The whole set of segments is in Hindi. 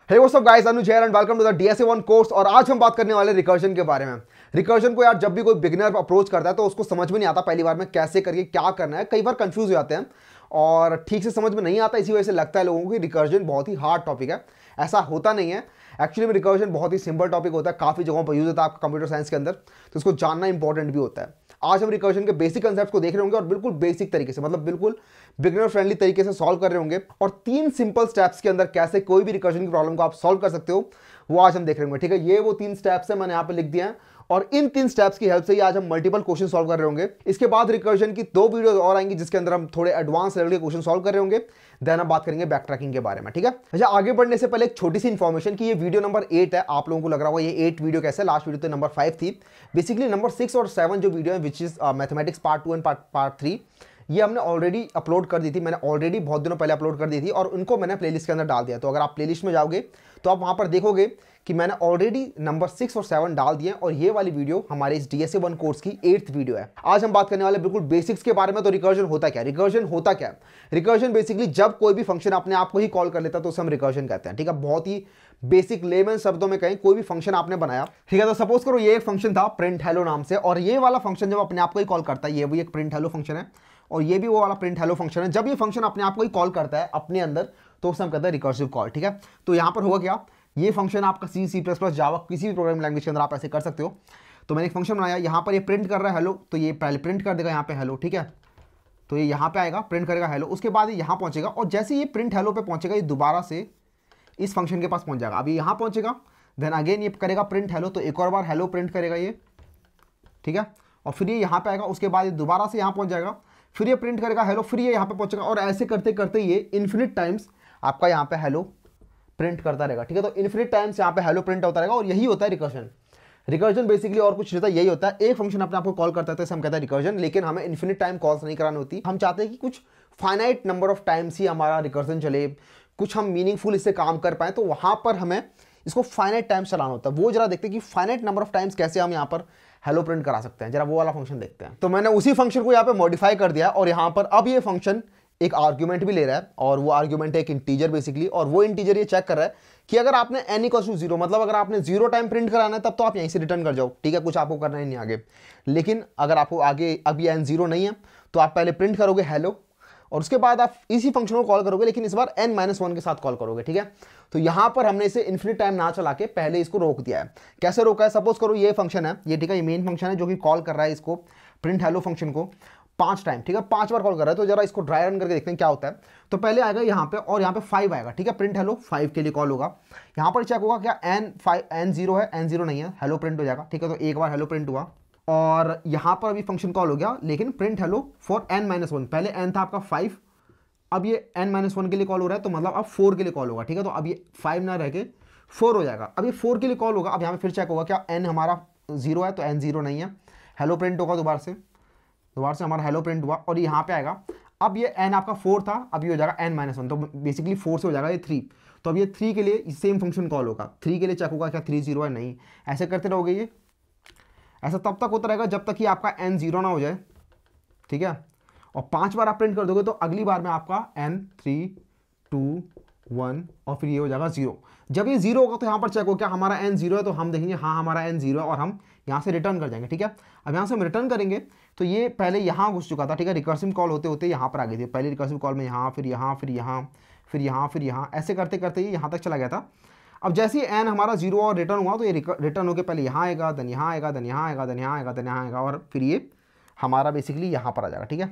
Hey what's up guys, Anuj here and welcome to the DSA1 course. और आज हम बात करने वाले रिकर्जन के बारे में। रिकर्जन को यार जब भी कोई बिगिनर अप्रोच करता है तो उसको समझ में नहीं आता पहली बार में कैसे करके क्या करना है। कई बार कंफ्यूज हो जाते हैं और ठीक से समझ में नहीं आता। इसी वजह से लगता है लोगों को कि रिकर्जन बहुत ही हार्ड टॉपिक है। ऐसा होता नहीं है। एक्चुअली में रिकर्जन बहुत ही सिंपल टॉपिक होता है, काफ़ी जगहों पर यूज होता है आपका कंप्यूटर साइंस के अंदर, तो इसको जानना इंपॉर्टेंट भी होता है। आज हम रिकर्जन के बेसिक कंसेप्ट को देख रहे होंगे और बिल्कुल बेसिक तरीके से, मतलब बिल्कुल बिगिनर फ्रेंडली तरीके से सॉल्व कर रहे होंगे। और 3 सिंपल स्टेप्स के अंदर कैसे कोई भी रिकर्जन की प्रॉब्लम को आप सॉल्व कर सकते हो वो आज हम देख रहे होंगे। ठीक है, ये वो 3 स्टेप्स है, मैंने यहाँ पे लिख दिया है और इन 3 स्टेप्स की हेल्प से ही आज हम मल्टीपल क्वेश्चन सॉल्व कर रहे होंगे। इसके बाद रिकर्जन की 2 वीडियोस और आएंगी जिसके अंदर हम थोड़े एडवांस लेवल के क्वेश्चन सॉल्व कर रहे होंगे। देन हम बात करेंगे बैक ट्रैकिंग के बारे में। ठीक है, अच्छा आगे बढ़ने से पहले एक छोटी सी इन्फॉर्मेशन कि ये वीडियो नंबर 8 है। आप लोगों को लग रहा होगा ये 8 वीडियो कैसे, लास्ट वीडियो तो नंबर 5 थी। बेसिकली नंबर 6 और 7 जो वीडियो है which is mathematics part 2 and part 3, ये हमने ऑलरेडी अपलोड कर दी थी। मैंने ऑलरेडी बहुत दिनों पहले अपलोड कर दी थी और उनको मैंने प्लेलिस्ट के अंदर डाल दिया। तो अगर आप प्लेलिस्ट में जाओगे तो आप वहां पर देखोगे कि मैंने ऑलरेडी नंबर 6 और 7 डाल दिए और ये वाली वीडियो हमारे इस DSA1 कोर्स की 8th वीडियो है। आज हम बात करने वाले बिल्कुल बेसिक्स के बारे में। तो रिकर्जन होता क्या? रिकर्जन होता क्या? रिकर्जन बेसिकली जब कोई भी फंक्शन अपने आप को ही कॉल कर लेता है तो उसे हम रिकर्जन कहते हैं। ठीक है, बहुत ही बेसिक लेमन शब्दों में कहें, कोई भी फंक्शन आपने बनाया, ठीक है, तो सपोज करो ये एक फंक्शन था प्रिंट हेलो नाम से, और ये वाला फंक्शन जब अपने आप को ही कॉल करता है, ये भी एक प्रिंट हेलो फंक्शन है और ये भी वो वाला प्रिंट हेलो फंक्शन है। जब ये फंक्शन अपने आप को ही कॉल करता है अपने अंदर तो उसे हम कहते हैं रिकर्सिव कॉल। ठीक है, तो यहां पर होगा क्या, ये फंक्शन आपका C++, जावा, किसी भी प्रोग्रामिंग लैंग्वेज के अंदर आप ऐसे कर सकते हो। तो मैंने एक फंक्शन बनाया, यहाँ पर ये प्रिंट कर रहा है हेलो, तो ये पहले प्रिंट कर देगा यहाँ पे हेलो। ठीक है, तो ये यहाँ पे आएगा, प्रिंट करेगा हेलो, उसके बाद ये यहाँ पहुँचेगा और जैसे ये प्रिंट हेलो पे पहुँचेगा ये दोबारा से इस फंक्शन के पास पहुँच जाएगा। अभी यहाँ पहुँचेगा, देन अगेन ये करेगा प्रिंट हेलो, तो एक और बार हेलो प्रिंट करेगा ये। ठीक है, और फिर ये यहाँ पे आएगा, उसके बाद ये दोबारा से यहाँ पहुँच जाएगा, फिर ये प्रिंट करेगा हेलो, फिर ये यहाँ पे पहुँचेगा और ऐसे करते करते ये इन्फिनिट टाइम्स आपका यहाँ पे हेलो प्रिंट करता रहेगा। ठीक है, तो इन्फिनिट टाइम्स यहाँ पे हेलो प्रिंट होता रहेगा और यही होता है रिकर्जन। रिकर्जन बेसिकली और कुछ रहता है, यही होता है, एक फंक्शन अपने आपको कॉल करता है तो इसे हम कहते हैं रिकर्जन। लेकिन हमें इन्फिनिट टाइम कॉल्स नहीं करानी होती, हम चाहते हैं कि कुछ फाइनाइट नंबर ऑफ टाइम्स ही हमारा रिकर्जन चले, कुछ हम मीनिंगफुल इससे काम कर पाए, तो वहां पर हमें इसको फाइनाइट टाइम्स चलाना होता है। वो जरा देखते हैं कि फाइनाइट नंबर ऑफ टाइम्स कैसे हम यहाँ पर हेलो प्रिंट करा सकते हैं, जरा वो वाला फंक्शन देखते हैं। तो मैंने उसी फंक्शन को यहाँ पे मॉडिफाई कर दिया और यहाँ पर अब ये फंक्शन एक आर्ग्यूमेंट भी ले रहा है और वो आर्ग्यूमेंट है एक इंटीजर बेसिकली, और वो इंटीजर ये चेक कर रहा है कि अगर आपने n = 0, मतलब अगर आपने 0 टाइम प्रिंट कराना है तब तो आप यहीं से रिटर्न कर जाओ। ठीक है, कुछ आपको करना ही नहीं आगे। लेकिन अगर आपको आगे अब ये n 0 नहीं है तो आप पहले प्रिंट करोगे हेलो और उसके बाद आप इसी फंक्शन को कॉल करोगे, लेकिन इस बार n-1 के साथ कॉल करोगे। ठीक है, तो यहां पर हमने इसे इन्फिनिट टाइम ना चला के पहले इसको रोक दिया है। कैसे रोका है? सपोज करो ये फंक्शन है, ये ठीक है, ये मेन फंक्शन है जो कि कॉल कर रहा है इसको प्रिंट हेलो फंक्शन को 5 टाइम। ठीक है, 5 बार कॉल कर रहा है, तो जरा इसको ड्राई रन करके देखते हैं क्या होता है। तो पहले आएगा यहाँ पे और यहाँ पे 5 आएगा। ठीक है, प्रिंट हेलो 5 के लिए कॉल होगा। यहाँ पर चेक होगा क्या n 0 है, n 0 नहीं है, हेलो प्रिंट हो जाएगा। ठीक है, तो एक बार हेलो प्रिंट हुआ और यहाँ पर अभी फंक्शन कॉल हो गया, लेकिन प्रिंट हेलो फॉर n-1। पहले n था आपका 5, अब ये n-1 के लिए कॉल हो रहा है, तो मतलब अब 4 के लिए कॉल होगा। ठीक है, तो अब ये 5 ना रह के 4 हो जाएगा। अब ये 4 के लिए कॉल होगा। अब यहाँ पे फिर चेक होगा क्या n हमारा 0 है, तो n 0 नहीं है, हेलो प्रिंट होगा दोबारा से हमारा हेलो प्रिंट हुआ और यहाँ पे आएगा। अब ये n आपका 4 था, अब ये हो जाएगा n-1, तो बेसिकली 4 से हो जाएगा ये 3। तो अब ये 3 के लिए सेम फंक्शन कॉल होगा, 3 के लिए चेक होगा क्या 3 0 है, नहीं। ऐसे करते रहोगे, ये ऐसा तब तक होता रहेगा जब तक कि आपका n 0 ना हो जाए। ठीक है, और 5 बार आप प्रिंट कर दोगे तो अगली बार में आपका n 3 2 1 और फिर ये हो जाएगा 0। जब ये 0 होगा तो यहाँ पर चेक हो क्या हमारा n 0 है, तो हम देखेंगे हाँ हमारा n 0 है और हम यहाँ से रिटर्न कर जाएंगे। ठीक है, अब यहाँ से हम रिटर्न करेंगे तो ये पहले यहाँ घुस चुका था। ठीक है, रिकर्सिव कॉल होते होते यहाँ पर आ गई थी, पहले रिकर्सिव कॉल में यहाँ, फिर यहाँ, फिर यहाँ, फिर यहाँ, फिर यहाँ, ऐसे करते करते ये यहाँ तक चला गया था। अब जैसे ही n हमारा 0 और रिटर्न हुआ तो ये रिटर्न होकर पहले यहाँ आएगा, देन यहाँ आएगा, देन यहाँ आएगा, देन यहाँ आएगा, देन यहाँ आएगा और फिर ये हमारा बेसिकली यहाँ पर आ जाएगा। ठीक है,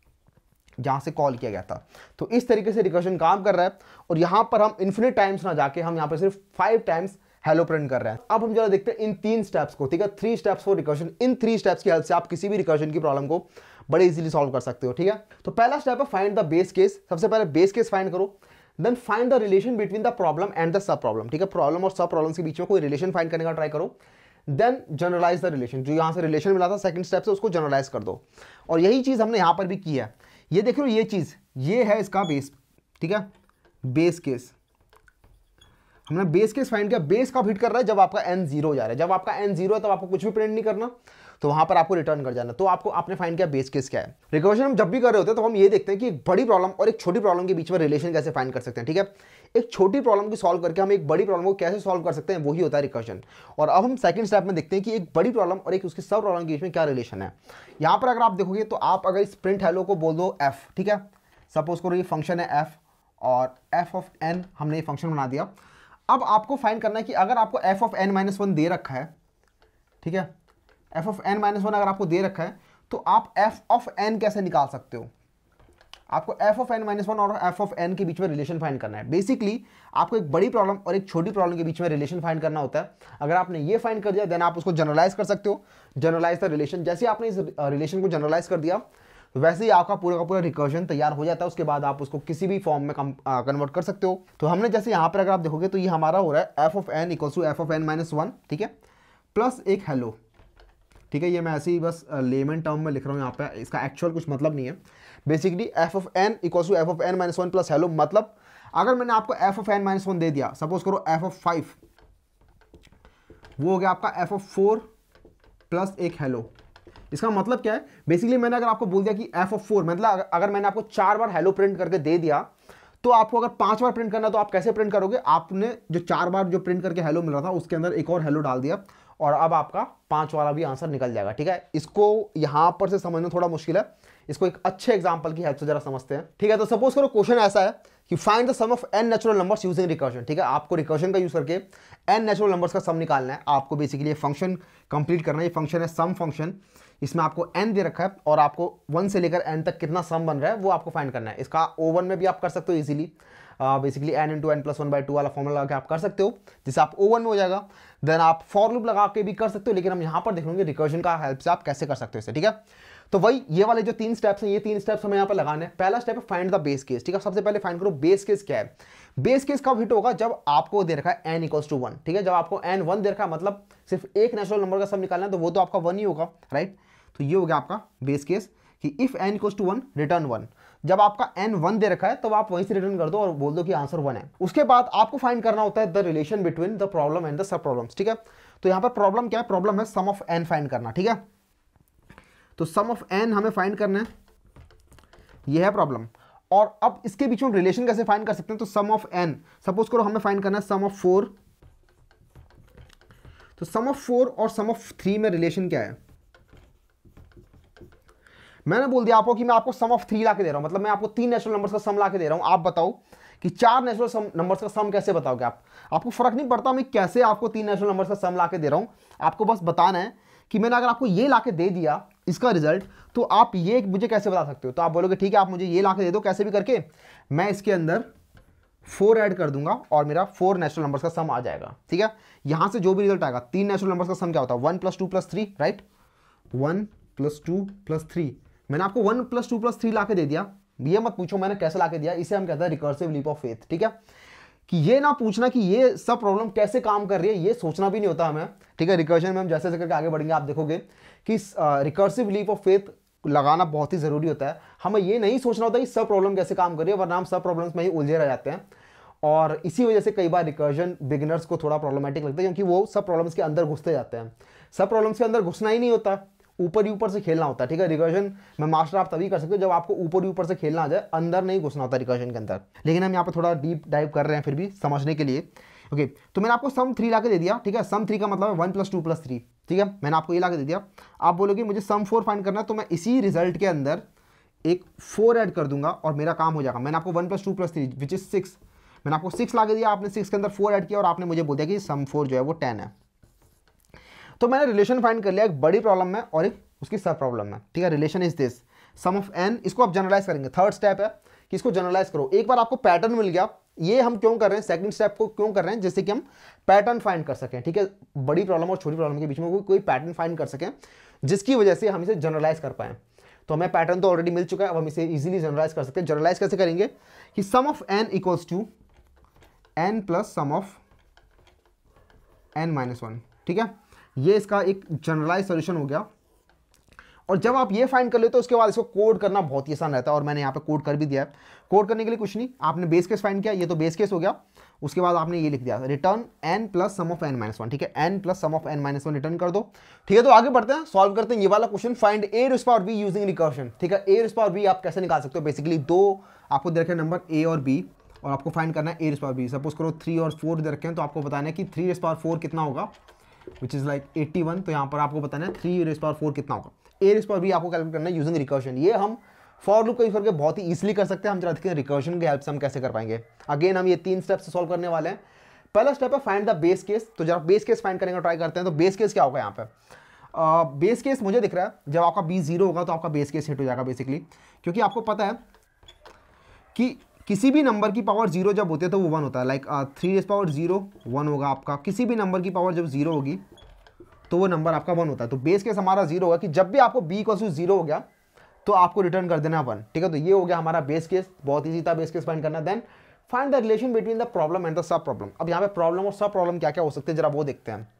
जहाँ से कॉल किया गया था। तो इस तरीके से रिकर्जन काम कर रहा है और यहाँ पर हम इन्फिनिट टाइम्स ना जाके हम यहाँ पर सिर्फ 5 टाइम्स हेलो प्रिंट कर रहे हैं। अब हम जरा देखते हैं इन 3 स्टेप्स को। ठीक है, 3 स्टेप्स फॉर रिकर्जन। इन 3 स्टेप्स की हेल्प से आप किसी भी रिकर्जन की प्रॉब्लम को बड़े इजीली सॉल्व कर सकते हो। ठीक है, तो पहला स्टेप है फाइंड द बेस केस। सबसे पहले बेस केस फाइंड करो, then find the relation between the problem and the sub problem. ठीक है, प्रॉब्लम और सब प्रॉब्लम के बीच में कोई रिलेशन फाइंड करने का ट्राई करो, देन जनरलाइज द रिलेशन। जो यहाँ से रिलेशन मिला था सेकंड स्टेप से उसको जनरलाइज कर दो। और यही चीज हमने यहाँ पर भी की है। ये देख लो, ये चीज ये है इसका बेस। ठीक है, बेस केस हमने बेस केस फाइंड किया। बेस कब हिट कर रहा है? जब आपका n 0 हो जा रहा है। जब आपका n 0 है तब आपको कुछ भी प्रिंट नहीं करना। तो वहां पर आपको रिटर्न कर जाना। तो आपको आपने फाइंड किया बेस केस क्या है। रिकर्शन हम जब भी कर रहे होते हैं तो हम ये देखते हैं कि एक बड़ी प्रॉब्लम और एक छोटी प्रॉब्लम के बीच में रिलेशन कैसे फाइंड कर सकते हैं, ठीक है। एक छोटी प्रॉब्लम की सॉल्व करके हम एक बड़ी प्रॉब्लम को कैसे सॉल्व कर सकते हैं, वही होता है रिकर्शन। और अब हम सेकंड स्टेप में देखते हैं कि एक बड़ी प्रॉब्लम और एक उसकी सब प्रॉब्लम के बीच में क्या रिलेशन है। यहां पर अगर आप देखोगे तो आप अगर इस प्रिंट हेलो को बोल दो एफ, ठीक है, सपोज करो ये फंक्शन है एफ और एफ ऑफ एन हमने ये फंक्शन बना दिया। अब आपको फाइंड करना है कि अगर आपको F of N minus one दे रखा है, ठीक है, F of N minus one अगर आपको दे रखा है तो आप एफ ऑफ एन कैसे निकाल सकते हो। आपको F of N minus one और एफ ऑफ एन के बीच में रिलेशन फाइंड करना है। बेसिकली आपको एक बड़ी प्रॉब्लम और एक छोटी प्रॉब्लम के बीच में रिलेशन फाइंड करना होता है। अगर आपने ये फाइंड कर दिया देन आप उसको जनरलाइज कर सकते हो, जनरलाइज द रिलेशन। जैसे आपने इस रिलेशन को जनरलाइज कर दिया वैसे ही आपका पूरा का पूरा रिकर्जन तैयार हो जाता है। उसके बाद आप उसको किसी भी फॉर्म में कन्वर्ट कर सकते हो। तो हमने जैसे यहाँ पर अगर आप देखोगे तो ये हमारा हो रहा है F of N equals to F of N minus one, ठीक है, प्लस एक हेलो, ठीक है। ये मैं ऐसे ही बस लेमन टर्म में लिख रहा हूँ यहाँ पे, इसका एक्चुअल कुछ मतलब नहीं है। Basically F of N equals to F of N minus one plus hello, मतलब अगर मैंने आपको F of N minus one दे दिया, सपोज करो एफ ऑफ फाइव, वो हो गया आपका एफ ऑफ फोर प्लस एक हेलो। इसका मतलब क्या है, बेसिकली मैंने अगर आपको बोल दिया कि एफ ऑफ फोर, मतलब अगर मैंने आपको 4 बार हेलो प्रिंट करके दे दिया तो आपको अगर 5 बार प्रिंट करना तो आप कैसे प्रिंट करोगे। आपने जो 4 बार जो प्रिंट करके हेलो मिल रहा था उसके अंदर एक और हेलो डाल दिया और अब आपका 5 वाला भी आंसर निकल जाएगा, ठीक है। इसको यहां पर से समझना थोड़ा मुश्किल है, इसको एक अच्छे एग्जांपल की हेल्प से जरा समझते हैं, ठीक है। तो सपोज करो क्वेश्चन ऐसा है कि find the sum of n natural numbers using recursion, ठीक है। आपको रिकर्जन का यूज करके n नेचुरल नंबर्स का सम निकालना है। आपको बेसिकली ये फंक्शन कंप्लीट करना है। ये फंक्शन है सम फंक्शन, इसमें आपको n दे रखा है और आपको 1 से लेकर n तक कितना सम बन रहा है वो आपको फाइंड करना है। इसका O1 में भी आप कर सकते हो easily, basically n into N plus one by two वाला फॉर्मूला लगा के आप कर सकते हो, जिससे आप O1 में हो जाएगा। देन आप फॉर लूप लगा के भी कर सकते हो, लेकिन हम यहाँ पर देखेंगे रिकर्जन का हेल्प से आप कैसे कर सकते हो इसे, ठीक है। तो वही ये वाले जो 3 स्टेप्स हैं, ये 3 स्टेप्स हमें यहाँ पर लगाने हैं। पहला स्टेप है फाइंड द बेस केस, ठीक है। सबसे पहले फाइंड करो बेस केस क्या है। बेस केस कब हिट होगा, जब आपको दे रखा है n इक्वल्स टू 1, ठीक है। जब आपको n 1 दे रखा है मतलब सिर्फ एक नेचुरल नंबर का सम निकालना है तो वो तो आपका 1 ही होगा, राइट। तो ये हो गया आपका बेस केस कि if n equals to 1 return 1। जब आपका n 1 दे रखा है तब आप वहीं से रिटर्न कर दो और बोल दो कि आंसर 1 है। उसके बाद आपको फाइंड करना होता है the relation between the problem and the sub problems, ठीक है। तो यहाँ पर प्रॉब्लम क्या है, प्रॉब्लम है सम ऑफ n फाइंड करना, ठीक है। तो सम ऑफ n हमें फाइंड करना है, ये है प्रॉब्लम। और अब इसके बीच में रिलेशन कैसे फाइंड कर सकते हैं, तो सम ऑफ n, सपोज करो हमें फाइंड करना है सम ऑफ 4, तो सम ऑफ 4 और सम ऑफ 3 में रिलेशन क्या है। मैंने बोल दिया आपको कि मैं आपको सम ऑफ 3 ला के दे रहा हूं, मतलब मैं आपको 3 नेचुरल नंबर्स का सम ला के दे रहा हूं। आप बताओ कि 4 नेचुरल नंबर्स का सम कैसे बताओगे आप। आपको फर्क नहीं पड़ता मैं कैसे आपको 3 नेचुरल नंबर्स का सम ला के दे रहा हूं, आपको बस बताना है कि मैंने अगर आपको ये ला के दे दिया इसका रिजल्ट, तो आप ये मुझे कैसे बता सकते हो। तो आप बोलोगे ठीक है आप मुझे ये ला के दे दो, कैसे भी करके मैं इसके अंदर 4 ऐड कर दूंगा और मेरा 4 नेचुरल नंबर्स का सम आ जाएगा, ठीक है। यहां से जो भी रिजल्ट आएगा, 3 नेचुरल नंबर्स का सम क्या होता है, 1 + 2 + 3, राइट। 1 + 2 + 3, मैंने आपको 1 + 2 + 3 ला के दे दिया। ये मत पूछो मैंने कैसे ला के दिया, इसे हम कहते हैं रिकर्सिव लीप ऑफ फेथ, ठीक है। कि ये ना पूछना कि ये सब प्रॉब्लम कैसे काम कर रही है, ये सोचना भी नहीं होता हमें, ठीक है। रिकर्जन में हम जैसे करके आगे बढ़ेंगे आप देखोगे कि रिकर्सिव लीप ऑफ फेथ लगाना बहुत ही जरूरी होता है। हमें ये नहीं सोचना होता कि सब प्रॉब्लम कैसे काम कर रही है, वरना हम सब प्रॉब्लम्स में ही उलझे रह जाते हैं। और इसी वजह से कई बार रिकर्जन बिगिनर्स को थोड़ा प्रॉब्लमेटिक लगता है, क्योंकि वो सब प्रॉब्लम्स के अंदर घुसते जाते हैं। सब प्रॉब्लम्स के अंदर घुसना ही नहीं होता, ऊपर ही ऊपर से खेलना होता है, ठीक है। रिकर्जन में मास्टर आप तभी कर सकते हो जब आपको ऊपर ही ऊपर से खेलना आ जाए, अंदर नहीं घुसना होता रिकर्जन के अंदर। लेकिन हम यहाँ पे थोड़ा डीप डाइव कर रहे हैं फिर भी समझने के लिए, ओके। तो मैंने आपको सम 3 ला के दे दिया, ठीक है। सम 3 का मतलब है 1 + 2 + 3, ठीक है। मैंने आपको ये ला के दे दिया। आप बोलोगे मुझे सम 4 फाइंड करना है, तो मैं इसी रिजल्ट के अंदर एक 4 ऐड कर दूंगा और मेरा काम हो जाएगा। मैंने आपको 1 + 2 + 3 विच इज 6, मैंने आपको 6 ला के दिया, आपने 6 के अंदर 4 ऐड किया और आपने मुझे बोल दिया कि सम 4 जो है वो 10 है। तो मैंने रिलेशन फाइंड कर लिया एक बड़ी प्रॉब्लम में और एक उसकी सब प्रॉब्लम में, ठीक है। Relation is this sum of n, इसको आप जनरलाइज करेंगे। थर्ड स्टेप है कि इसको जनरलाइज करो। एक बार आपको पैटर्न मिल गया, ये हम क्यों कर रहे हैं, सेकंड स्टेप को क्यों कर रहे हैं, जैसे कि हम पैटर्न फाइंड कर सकें, ठीक है। बड़ी प्रॉब्लम और छोटी प्रॉब्लम के बीच में कोई पैटर्न फाइंड कर सकें जिसकी वजह से हम इसे जनरलाइज कर पाएं। तो हमें पैटर्न तो ऑलरेडी मिल चुका है, अब हम इसे इजीली जनरलाइज कर सकते हैं। जनरलाइज कैसे करेंगे कि sum of n equals to n plus sum of n - 1, ठीक है। ये इसका एक जनरलाइज सॉल्यूशन हो गया। और जब आप ये फाइंड कर लेते हो उसके बाद इसको कोड करना बहुत ही आसान रहता है, और मैंने यहाँ पे कोड कर भी दिया है। कोड करने के लिए कुछ नहीं, आपने बेस केस फाइंड किया, ये तो बेस केस हो गया। उसके बाद आपने ये लिख दिया return n plus sum of n minus one, ठीक है, n plus sum of n minus one return कर दो, ठीक है। तो आगे बढ़ते हैं, सॉल्व करते हैं ये वाला question, find a rays power b using recursion, ठीक है। a रेज़ पावर b आप कैसे निकाल सकते हो, बेसिकली दो आपको दे रखे नंबर a और b और आपको फाइंड करना है a rays power b। Suppose करो 3 और 4 दे रखे हैं, तो आपको बताना है कि 3 रेज़ पावर 4 कितना होगा, विच इज़ लाइक 81। तो यहाँ पर आपको बताना है 3 रेज़ पावर 4 कितना होगा। a रेज़ पावर b आपको कैलकुलेट करना है यूजिंग रिकर्शन। ये हम फॉर लूप का यूज करके बहुत ही ईजिली कर सकते हैं। हम जरा देखते हैं रिकर्शन की हेल्प से हम कैसे कर पाएंगे। अगेन हम ये 3 स्टेप्स से सॉल्व करने वाले हैं। पहला स्टेप है फाइंड द बेस केस। तो जब बेस केस फाइंड करने का ट्राई करते हैं, तो बेस केस क्या होगा यहाँ पे, बेस केस मुझे दिख रहा है जब आपका b 0 होगा तो आपका बेस केस हिट हो जाएगा बेसिकली, क्योंकि आपको पता है कि किसी भी नंबर की पावर 0 जब होती है तो वो 1 होता है। लाइक 3 रेज़ पावर 0 1 होगा आपका, किसी भी नंबर की पावर जब 0 होगी तो वो नंबर आपका 1 होता है। तो बेस केस हमारा 0 होगा कि जब भी आपको b = 0 हो गया तो आपको रिटर्न कर देना 1, ठीक है। तो ये हो गया हमारा बेस केस, बहुत ईजी था बेस केस फाइंड करना। Then find the relation between the problem and the sub problem. अब यहाँ पे प्रॉब्लम और सब प्रॉब्लम क्या क्या हो सकते हैं जरा वो देखते हैं।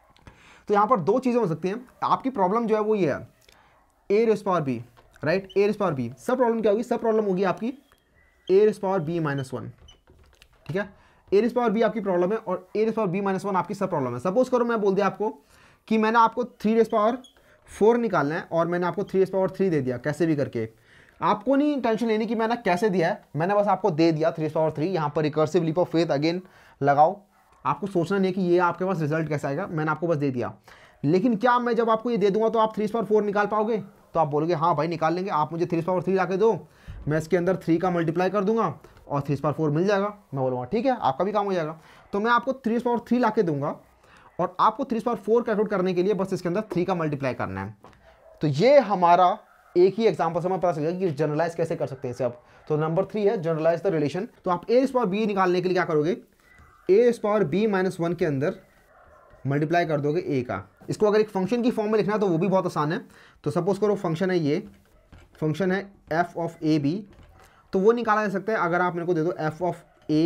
तो यहाँ पर दो चीज़ें हो सकती हैं। आपकी प्रॉब्लम जो है वो ये है a rays power b, right, a rays power b। Sub problem क्या होगी, सब प्रॉब्लम होगी आपकी a rays power b minus 1, ठीक है। a रेज़ पावर b आपकी प्रॉब्लम है और a rays power b minus 1 आपकी सब प्रॉब्लम है। सपोज करो मैं बोल दिया आपको कि मैंने आपको 3 रेज़ पावर 4 निकालना है और मैंने आपको 3 रेज़ पावर 3 दे दिया कैसे भी करके। आपको नहीं टेंशन लेनी कि मैंने कैसे दिया है, मैंने बस आपको दे दिया 3 रेज़ पावर 3। यहाँ पर recursive leap of faith again लगाओ, आपको सोचना नहीं है कि ये आपके पास रिजल्ट कैसा आएगा, मैंने आपको बस दे दिया। लेकिन क्या मैं जब आपको ये दे दूंगा तो आप 3 रेज़ पावर 4 निकाल पाओगे, तो आप बोलोगे हाँ भाई निकाल लेंगे। आप मुझे 3 रेज़ पावर 3 ला के दो, मैं इसके अंदर 3 का मल्टीप्लाई कर दूंगा और 3 रेज़ पावर 4 मिल जाएगा। मैं बोलूँगा ठीक है, आपका भी काम हो जाएगा। तो मैं आपको 3 रेज़ पावर 3 ला के दूंगा और आपको 3 रेज़ पावर 4 कैलकुलेट करने के लिए बस इसके अंदर 3 का मल्टीप्लाई करना है। तो ये हमारा एक ही एग्जांपल से हमें पता चलेगा कि जनरलाइज कैसे कर सकते हैं इसे। अब तो नंबर 3 है जनरलाइज द रिलेशन। तो आप a रेज़ पावर b निकालने के लिए क्या करोगे, a rays power b minus 1 के अंदर मल्टीप्लाई कर दोगे a का। इसको अगर एक फंक्शन की फॉर्म में लिखना है तो वो भी बहुत आसान है। तो सपोज करो फंक्शन है ये, फंक्शन है f ऑफ a b, तो वो निकाला जा सकता है अगर आप मेरे को दे दो f of a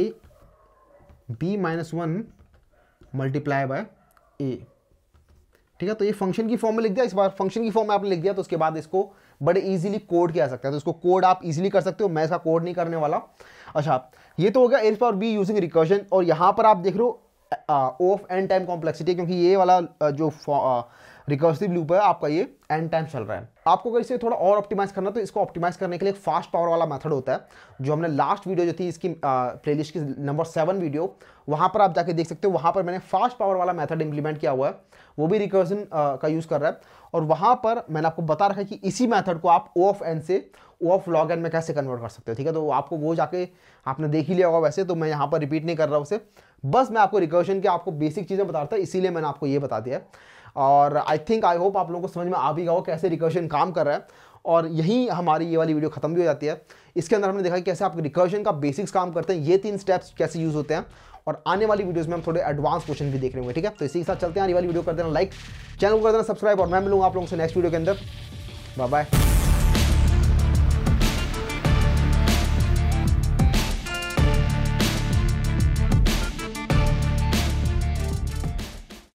b minus 1 multiply by a, ठीक है। तो ये फंक्शन की फॉर्म में लिख दिया। इस बार फंक्शन की फॉर्म में आपने लिख दिया तो उसके बाद इसको बड़े इजीली कोड किया जा सकता है। तो इसको कोड आप इजीली कर सकते हो, मैं इसका कोड नहीं करने वाला। अच्छा, ये तो हो गया a rays power b using recursion. और यहाँ पर आप देख रहे हो o of n time complexity, क्योंकि ये वाला जो रिकर्सिव लूप है आपका ये n टाइम चल रहा है। आपको अगर इसे थोड़ा और ऑप्टिमाइज करना तो इसको ऑप्टिमाइज करने के लिए एक फास्ट पावर वाला मेथड होता है, जो हमने लास्ट वीडियो जो थी इसकी प्लेलिस्ट की नंबर 7 वीडियो, वहाँ पर आप जाके देख सकते हो। वहाँ पर मैंने फास्ट पावर वाला मेथड इंप्लीमेंट किया हुआ है, वो भी रिकर्जन का यूज़ कर रहा है। और वहाँ पर मैंने आपको बता रखा है कि इसी मेथड को आप o ऑफ n से o ऑफ log n में कैसे कन्वर्ट कर सकते हो, ठीक है। तो आपको वो जाके आपने देख ही लिया होगा वैसे, तो मैं यहाँ पर रिपीट नहीं कर रहा उसे, बस मैं आपको रिकर्जन के आपको बेसिक चीज़ें बता रहा था, इसीलिए मैंने आपको ये बता दिया है। और आई होप आप लोगों को समझ में आ भी गया हो कैसे रिकर्जन काम कर रहा है। और यही हमारी ये वाली वीडियो खत्म भी हो जाती है। इसके अंदर हमने देखा कि कैसे आप रिकर्जन का बेसिक्स काम करते हैं, ये 3 स्टेप्स कैसे यूज़ होते हैं। और आने वाली वीडियोस में हम थोड़े एडवांस क्वेश्चन भी देख रहे होंगे, ठीक है। तो इसी के साथ चलते हैं, ये वाली वीडियो कर देना लाइक, चैनल को कर देना सब्सक्राइब, और मैं मिलूंगा आप लोगों से नेक्स्ट वीडियो के अंदर। Bye bye.